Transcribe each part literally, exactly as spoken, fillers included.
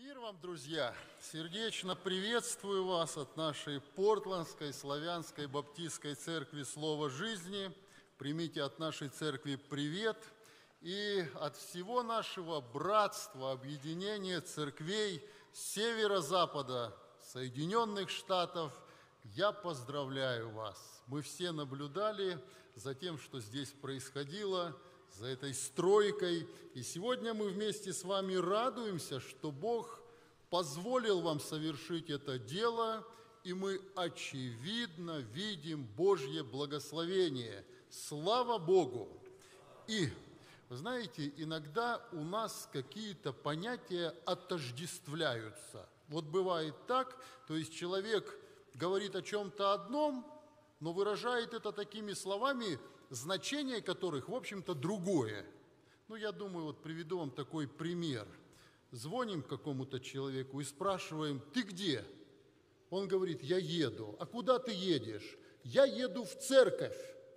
Мир вам, друзья! Сердечно приветствую вас от нашей Портландской славянской баптистской церкви «Слово жизни». Примите от нашей церкви привет. И от всего нашего братства, объединения церквей северо-запада Соединенных Штатов я поздравляю вас. Мы все наблюдали за тем, что здесь происходило, за этой стройкой. И сегодня мы вместе с вами радуемся, что Бог позволил вам совершить это дело, и мы очевидно видим Божье благословение. Слава Богу! И, вы знаете, иногда у нас какие-то понятия отождествляются. Вот бывает так, то есть человек говорит о чем-то одном, но выражает это такими словами, значение которых, в общем-то, другое. Ну, я думаю, вот приведу вам такой пример. Звоним какому-то человеку и спрашиваем: «Ты где?» Он говорит: «Я еду». «А куда ты едешь?» «Я еду в церковь».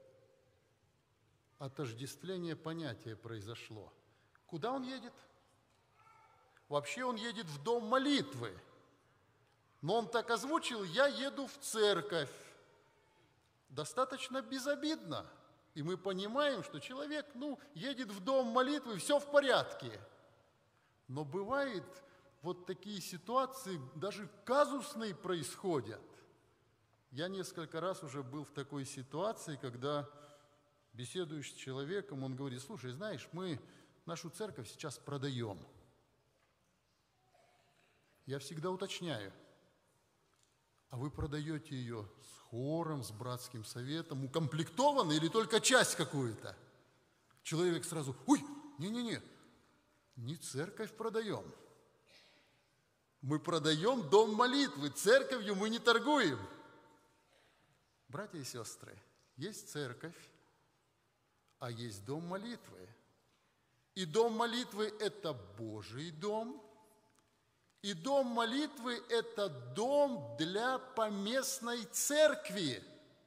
Отождествление понятия произошло. Куда он едет? Вообще он едет в дом молитвы. Но он так озвучил: «Я еду в церковь». Достаточно безобидно. И мы понимаем, что человек, ну, едет в дом молитвы, все в порядке. Но бывает, вот такие ситуации, даже казусные происходят. Я несколько раз уже был в такой ситуации, когда беседуешь с человеком, он говорит: «Слушай, знаешь, мы нашу церковь сейчас продаем». Я всегда уточняю: а вы продаете ее с хором, с братским советом, укомплектованно или только часть какую-то? Человек сразу: «Ой, не-не-не, не церковь продаем. Мы продаем дом молитвы, церковью мы не торгуем». Братья и сестры, есть церковь, а есть дом молитвы. И дом молитвы – это Божий дом. И дом молитвы – это дом для поместной церкви.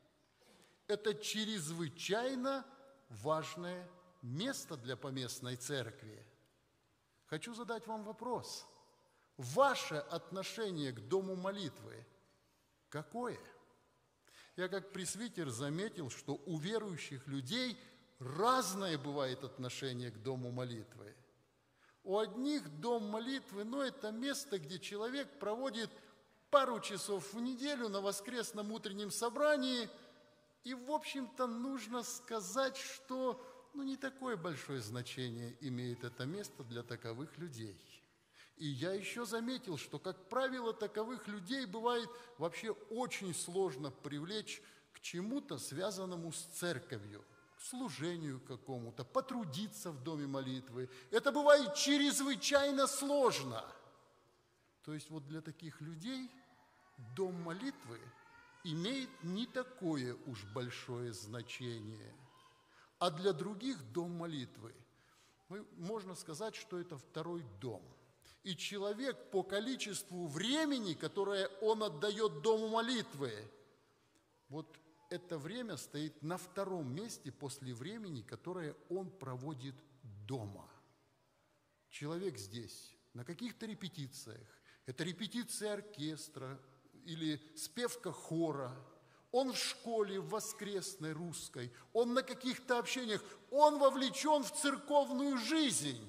Это чрезвычайно важное место для поместной церкви. Хочу задать вам вопрос. Ваше отношение к дому молитвы какое? Я как пресвитер заметил, что у верующих людей разное бывает отношение к дому молитвы. У одних дом молитвы, ну, это место, где человек проводит пару часов в неделю на воскресном утреннем собрании, и, в общем-то, нужно сказать, что, ну, не такое большое значение имеет это место для таковых людей. И я еще заметил, что, как правило, таковых людей бывает вообще очень сложно привлечь к чему-то, связанному с церковью, к служению какому-то, потрудиться в доме молитвы. Это бывает чрезвычайно сложно. То есть вот для таких людей дом молитвы имеет не такое уж большое значение. А для других дом молитвы, можно сказать, что это второй дом. И человек по количеству времени, которое он отдает дому молитвы, вот это время стоит на втором месте после времени, которое он проводит дома. Человек здесь на каких-то репетициях, это репетиция оркестра или спевка хора, он в школе в воскресной русской, он на каких-то общениях, он вовлечен в церковную жизнь.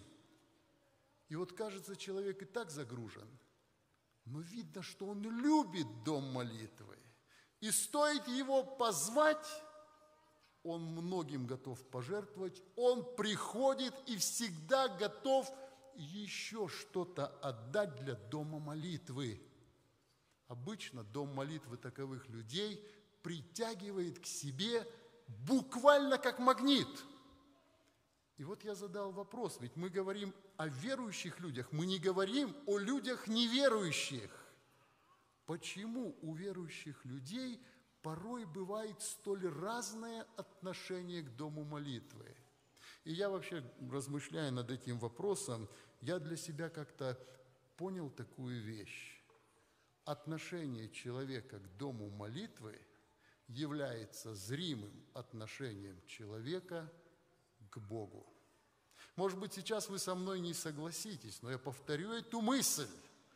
И вот, кажется, человек и так загружен, но видно, что он любит дом молитвы. И стоит его позвать, он многим готов пожертвовать, он приходит и всегда готов еще что-то отдать для дома молитвы. Обычно дом молитвы таковых людей притягивает к себе буквально как магнит. И вот я задал вопрос, ведь мы говорим о верующих людях, мы не говорим о людях неверующих. Почему у верующих людей порой бывает столь разное отношение к дому молитвы? И я вообще, размышляя над этим вопросом, я для себя как-то понял такую вещь. Отношение человека к дому молитвы является зримым отношением человека к Богу. Может быть, сейчас вы со мной не согласитесь, но я повторю эту мысль.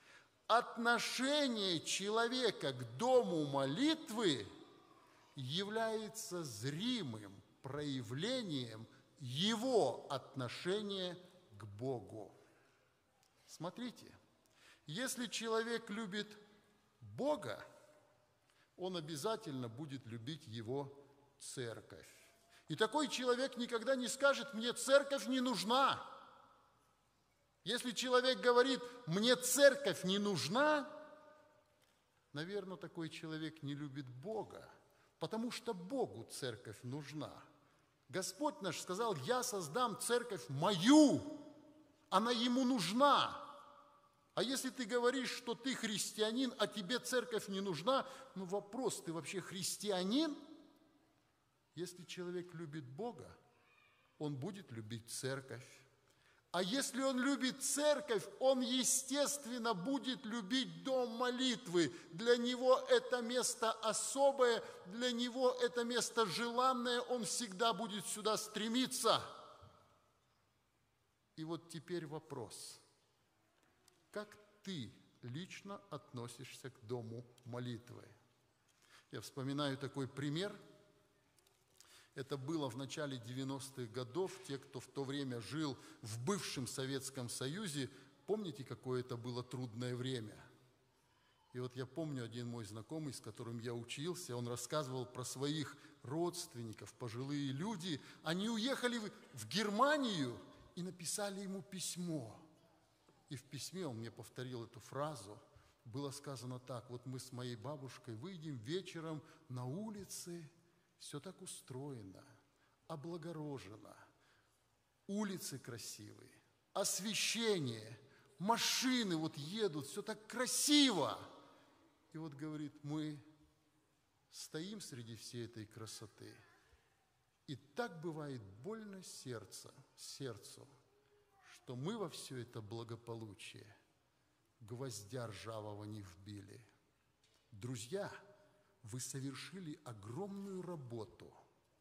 отношение человека к дому молитвы является зримым проявлением его отношения к Богу. Смотрите, если человек любит Бога, он обязательно будет любить Его церковь. И такой человек никогда не скажет: «Мне церковь не нужна». Если человек говорит: «Мне церковь не нужна», наверное, такой человек не любит Бога, потому что Богу церковь нужна. Господь наш сказал: «Я создам церковь мою», она Ему нужна. А если ты говоришь, что ты христианин, а тебе церковь не нужна, ну вопрос: ты вообще христианин? Если человек любит Бога, он будет любить церковь. А если он любит церковь, он, естественно, будет любить дом молитвы. Для него это место особое, для него это место желанное, он всегда будет сюда стремиться. И вот теперь вопрос: как ты лично относишься к дому молитвы? Я вспоминаю такой пример. Это было в начале девяностых годов. Те, кто в то время жил в бывшем Советском Союзе, помните, какое это было трудное время? И вот я помню, один мой знакомый, с которым я учился, он рассказывал про своих родственников, пожилые люди. Они уехали в Германию и написали ему письмо. И в письме он мне повторил эту фразу. Было сказано так: вот мы с моей бабушкой выйдем вечером на улице, все так устроено, облагорожено, улицы красивые, освещение, машины вот едут, все так красиво. И вот, говорит, мы стоим среди всей этой красоты, и так бывает больно сердце, сердцу, что мы во все это благополучие гвоздя ржавого не вбили. Друзья, вы совершили огромную работу,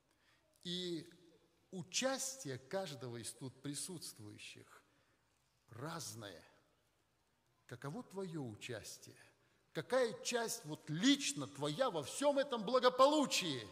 и участие каждого из тут присутствующих разное. Каково твое участие? Какая часть вот лично твоя во всем этом благополучии?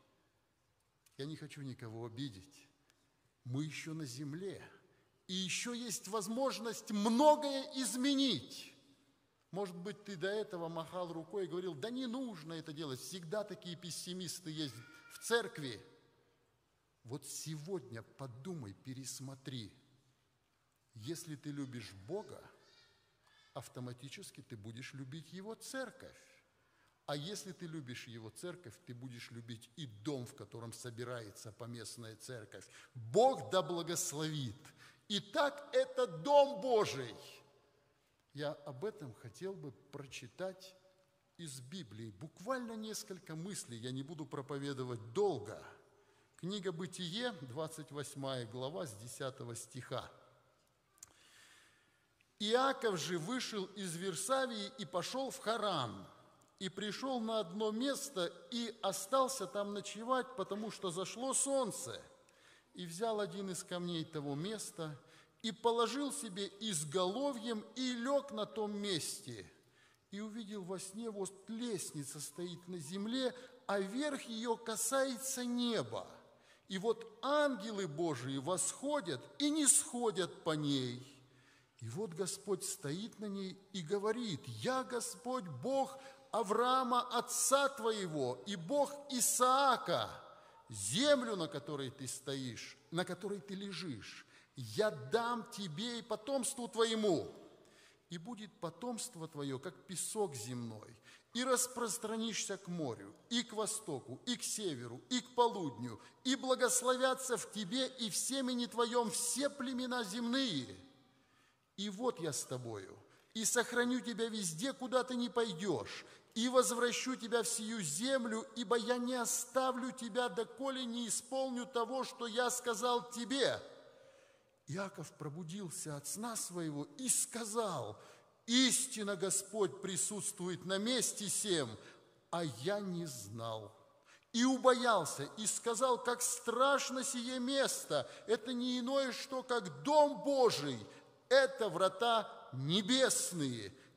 Я не хочу никого обидеть. Мы еще на земле, и еще есть возможность многое изменить. Может быть, ты до этого махал рукой и говорил: да не нужно это делать, всегда такие пессимисты есть в церкви. Вот сегодня подумай, пересмотри. Если ты любишь Бога, автоматически ты будешь любить Его церковь. А если ты любишь Его церковь, ты будешь любить и дом, в котором собирается поместная церковь. Бог да благословит. Итак, это дом Божий. Я об этом хотел бы прочитать из Библии. Буквально несколько мыслей, я не буду проповедовать долго. Книга Бытие, двадцать восьмая глава, с десятого стиха. «Иаков же вышел из Вирсавии и пошел в Харан, и пришел на одно место, и остался там ночевать, потому что зашло солнце, и взял один из камней того места, и положил себе изголовьем, и лег на том месте. И увидел во сне, вот лестница стоит на земле, а верх ее касается неба. И вот ангелы Божии восходят и не сходят по ней. И вот Господь стоит на ней и говорит: «Я Господь Бог Авраама, отца твоего, и Бог Исаака, землю, на которой ты стоишь, на которой ты лежишь, я дам тебе и потомству твоему, и будет потомство твое, как песок земной, и распространишься к морю, и к востоку, и к северу, и к полудню, и благословятся в тебе и в семени твоем все племена земные. И вот я с тобою, и сохраню тебя везде, куда ты не пойдешь, и возвращу тебя в сию землю, ибо я не оставлю тебя, доколе не исполню того, что я сказал тебе». Иаков пробудился от сна своего и сказал: «Истинно Господь присутствует на месте сем, а я не знал». И убоялся, и сказал: «Как страшно сие место! Это не иное, что как дом Божий, это врата небесные».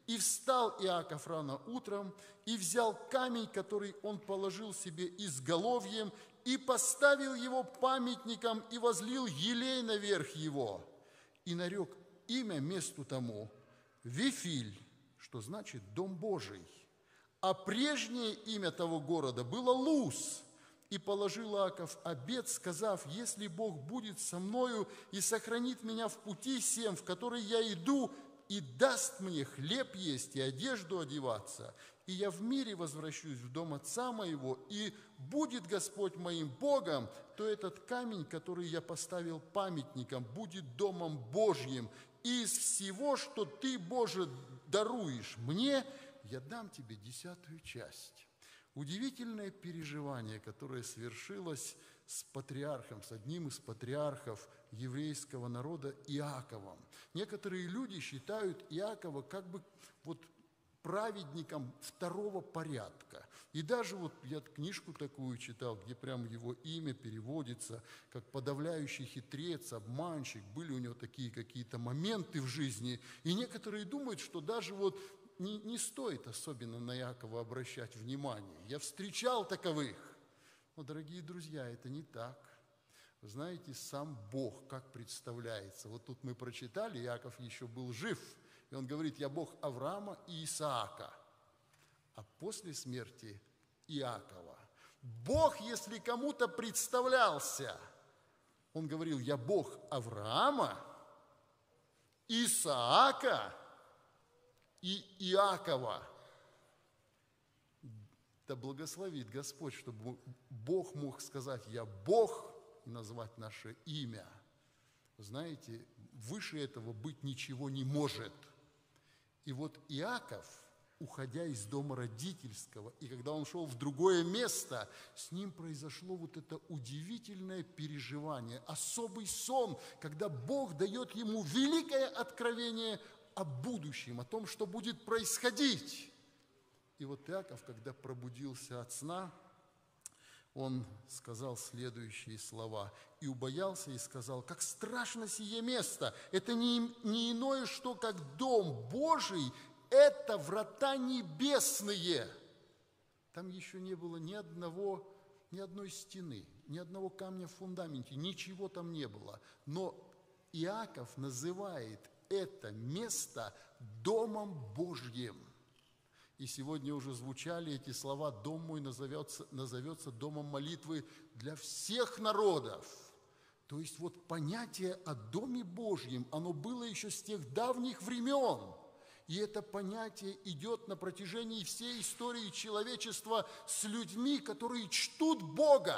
И встал Иаков рано утром, и взял камень, который он положил себе изголовьем, и поставил его памятником, и возлил елей наверх его. И нарек имя месту тому Вифиль, что значит «Дом Божий». А прежнее имя того города было Луз. И положил Иаков обет, сказав: «Если Бог будет со мною и сохранит меня в пути сем, в который я иду, и даст мне хлеб есть и одежду одеваться, и я в мире возвращусь в дом отца моего, и будет Господь моим Богом, то этот камень, который я поставил памятником, будет домом Божьим, и из всего, что ты, Боже, даруешь мне, я дам тебе десятую часть». Удивительное переживание, которое свершилось с патриархом, с одним из патриархов еврейского народа Иаковом. Некоторые люди считают Иакова как бы вот праведником второго порядка. И даже вот я книжку такую читал, где прям его имя переводится как подавляющий хитрец, обманщик. Были у него такие какие-то моменты в жизни. И некоторые думают, что даже вот Не, не стоит особенно на Иакова обращать внимание. Я встречал таковых. Но, дорогие друзья, это не так. Вы знаете, сам Бог как представляется. Вот тут мы прочитали, Иаков еще был жив. И он говорит: «Я Бог Авраама и Исаака». А после смерти Иакова Бог, если кому-то представлялся, он говорил: «Я Бог Авраама, Исаака и Иакова». Да благословит Господь, чтобы Бог мог сказать: «Я Бог», и назвать наше имя. Знаете, выше этого быть ничего не может. И вот Иаков, уходя из дома родительского, и когда он шел в другое место, с ним произошло вот это удивительное переживание, особый сон, когда Бог дает ему великое откровение о будущем, о том, что будет происходить. И вот Иаков, когда пробудился от сна, он сказал следующие слова: «И убоялся, и сказал: как страшно сие место! Это не, не иное, что как дом Божий, это врата небесные». Там еще не было ни одного, ни одной стены, ни одного камня в фундаменте, ничего там не было. Но Иаков называет это место домом Божьим. И сегодня уже звучали эти слова: «Дом мой назовется, назовется домом молитвы для всех народов». То есть вот понятие о Доме Божьем, оно было еще с тех давних времен. И это понятие идет на протяжении всей истории человечества с людьми, которые чтут Бога.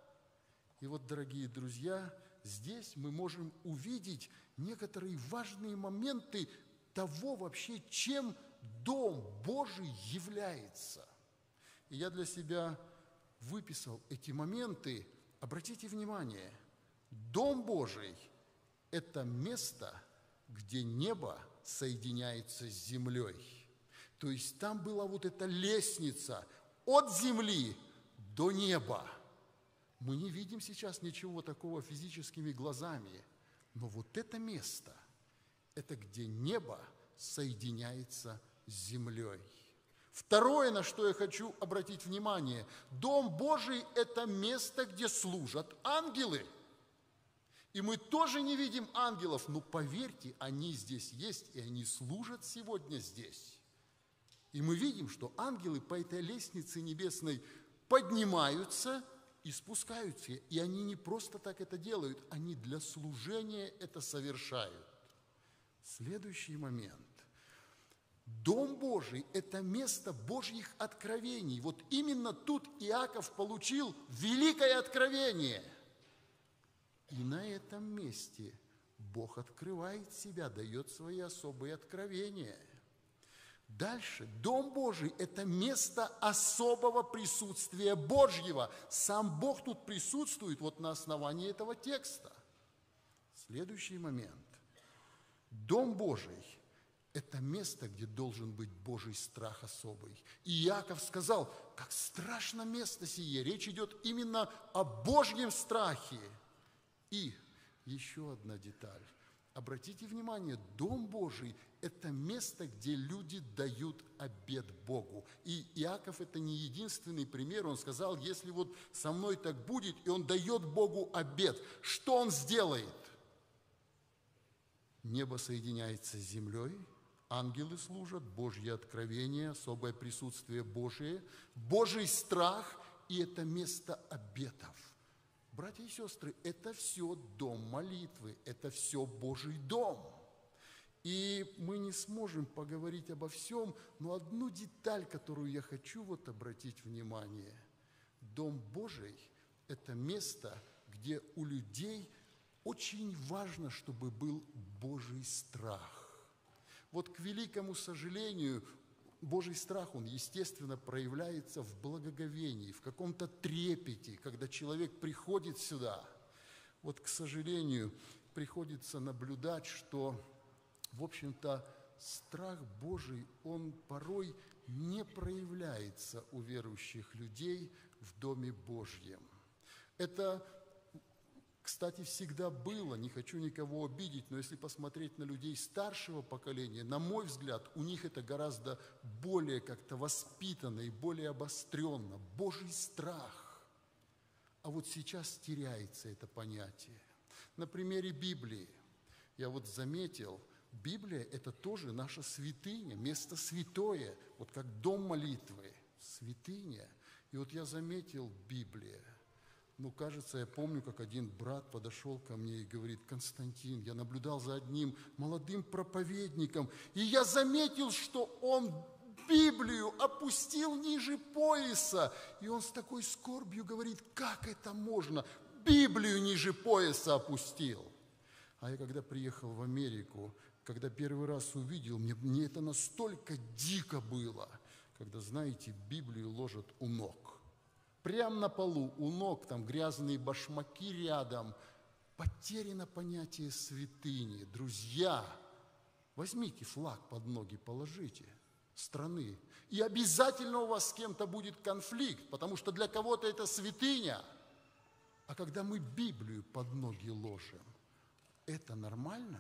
И вот, дорогие друзья, здесь мы можем увидеть некоторые важные моменты того вообще, чем Дом Божий является. И я для себя выписал эти моменты. Обратите внимание, Дом Божий – это место, где небо соединяется с землей. То есть там была вот эта лестница от земли до неба. Мы не видим сейчас ничего такого физическими глазами, но вот это место – это где небо соединяется с землей. Второе, на что я хочу обратить внимание: Дом Божий – это место, где служат ангелы. И мы тоже не видим ангелов, но поверьте, они здесь есть, и они служат сегодня здесь. И мы видим, что ангелы по этой лестнице небесной поднимаются и спускаются. И они не просто так это делают, они для служения это совершают. Следующий момент. Дом Божий – это место Божьих откровений. Вот именно тут Иаков получил великое откровение. И на этом месте Бог открывает себя, дает свои особые откровения. Дальше. Дом Божий – это место особого присутствия Божьего. Сам Бог тут присутствует вот на основании этого текста. Следующий момент. Дом Божий – это место, где должен быть Божий страх особый. И Иаков сказал: как страшно место сие. Речь идет именно о Божьем страхе. И еще одна деталь. Обратите внимание, Дом Божий – это место, где люди дают обет Богу. И Иаков – это не единственный пример. Он сказал, если вот со мной так будет, и он дает Богу обет, что он сделает? Небо соединяется с землей, ангелы служат, Божье откровение, особое присутствие Божие, Божий страх, и это место обетов. Братья и сестры, это все дом молитвы, это все Божий дом. И мы не сможем поговорить обо всем, но одну деталь, которую я хочу вот обратить внимание. Дом Божий – это место, где у людей очень важно, чтобы был Божий страх. Вот к великому сожалению, Божий страх, он, естественно, проявляется в благоговении, в каком-то трепете, когда человек приходит сюда. Вот, к сожалению, приходится наблюдать, что, в общем-то, страх Божий, он порой не проявляется у верующих людей в Доме Божьем. Это, кстати, всегда было, не хочу никого обидеть, но если посмотреть на людей старшего поколения, на мой взгляд, у них это гораздо более как-то воспитанно и более обостренно. Божий страх. А вот сейчас теряется это понятие. На примере Библии я вот заметил, Библия – это тоже наша святыня, место святое, вот как дом молитвы, святыня. И вот я заметил Библия. Ну, кажется, я помню, как один брат подошел ко мне и говорит: Константин, я наблюдал за одним молодым проповедником, и я заметил, что он Библию опустил ниже пояса. И он с такой скорбью говорит: как это можно? Библию ниже пояса опустил. А я когда приехал в Америку, когда первый раз увидел, мне, мне это настолько дико было, когда, знаете, Библию ложат у ног. Прямо на полу, у ног, там грязные башмаки рядом. Потеряно понятие святыни. Друзья, возьмите флаг под ноги, положите страны. И обязательно у вас с кем-то будет конфликт, потому что для кого-то это святыня. А когда мы Библию под ноги ложим, это нормально?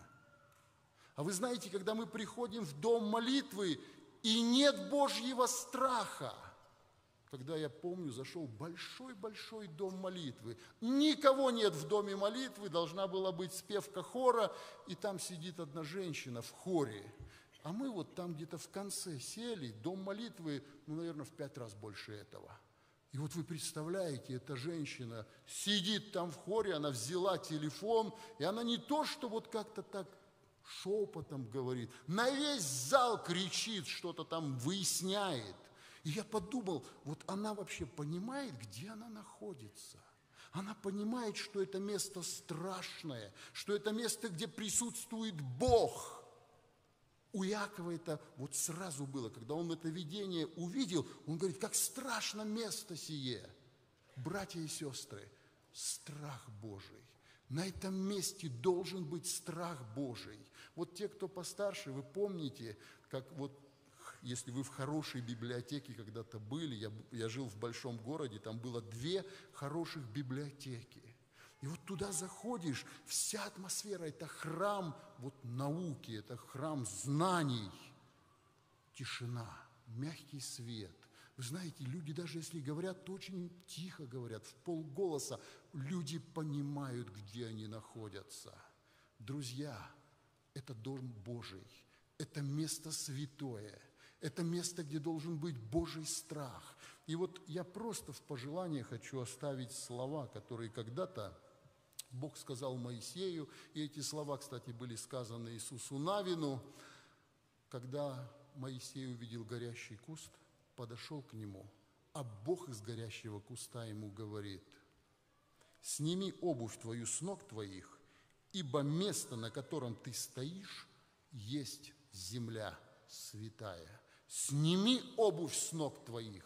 А вы знаете, когда мы приходим в дом молитвы, и нет Божьего страха, когда, я помню, зашел в большой-большой дом молитвы. Никого нет в доме молитвы, должна была быть спевка хора, и там сидит одна женщина в хоре. А мы вот там где-то в конце сели, дом молитвы, ну, наверное, в пять раз больше этого. И вот вы представляете, эта женщина сидит там в хоре, она взяла телефон, и она не то, что вот как-то так шепотом говорит, на весь зал кричит, что-то там выясняет. И я подумал, вот она вообще понимает, где она находится. Она понимает, что это место страшное, что это место, где присутствует Бог. У Иакова это вот сразу было, когда он это видение увидел, он говорит, как страшно место сие. Братья и сестры, страх Божий. На этом месте должен быть страх Божий. Вот те, кто постарше, вы помните, как вот если вы в хорошей библиотеке когда-то были, я, я жил в большом городе, там было две хороших библиотеки. И вот туда заходишь, вся атмосфера – это храм вот науки, это храм знаний. Тишина, мягкий свет. Вы знаете, люди даже если говорят, то очень тихо говорят, в полголоса. Люди понимают, где они находятся. Друзья, это дом Божий, это место святое. Это место, где должен быть Божий страх. И вот я просто в пожелание хочу оставить слова, которые когда-то Бог сказал Моисею. И эти слова, кстати, были сказаны Иисусу Навину. Когда Моисей увидел горящий куст, подошел к нему, а Бог из горящего куста ему говорит: «Сними обувь твою с ног твоих, ибо место, на котором ты стоишь, есть земля святая». Сними обувь с ног твоих.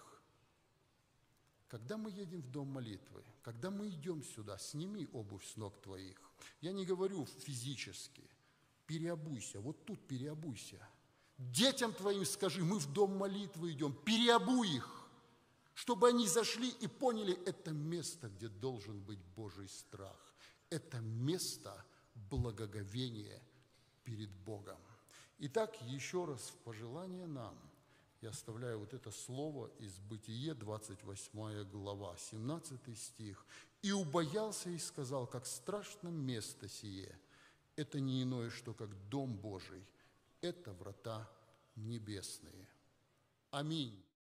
Когда мы едем в дом молитвы, когда мы идем сюда, сними обувь с ног твоих. Я не говорю физически. Переобуйся, вот тут переобуйся. Детям твоим скажи, мы в дом молитвы идем, переобуй их, чтобы они зашли и поняли, это место, где должен быть Божий страх. Это место благоговения перед Богом. Итак, еще раз в пожелание нам я оставляю вот это слово из Бытие, двадцать восьмая глава, семнадцатый стих. «И убоялся и сказал, как страшно место сие, это не иное, что как дом Божий, это врата небесные». Аминь.